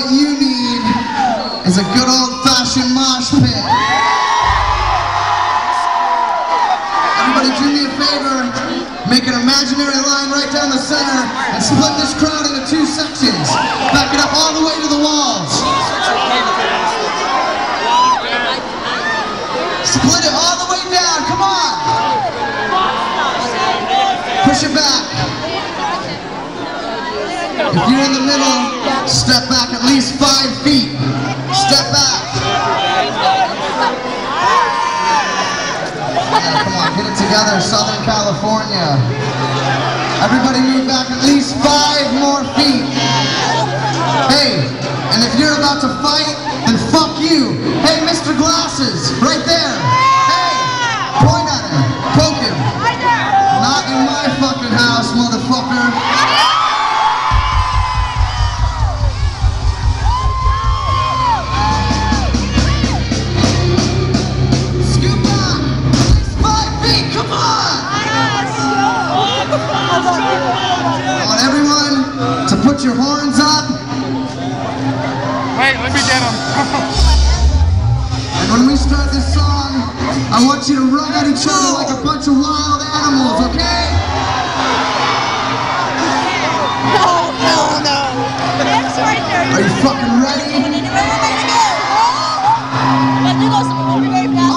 what you need is a good old-fashioned mosh pit. Everybody do me a favor, make an imaginary line right down the center and split this crowd into two sections. Back it up all the way to the walls. Split it all the way down, come on! Push it back. If you're in the middle, step back at least 5 feet. Step back. Yeah, come on, get it together, Southern California. Everybody move back at least 5 more feet. Hey, and if you're about to fight, then fuck you. Hey, Mr. Glasses, right there. Hey, point at him, poke him. Not in my fucking house, motherfucker. Put your horns up. Wait, let me get them. And when we start this song, I want you to run at each other like a bunch of wild animals, okay? No. That's right there. Are you fucking ready? Let's do this very fast.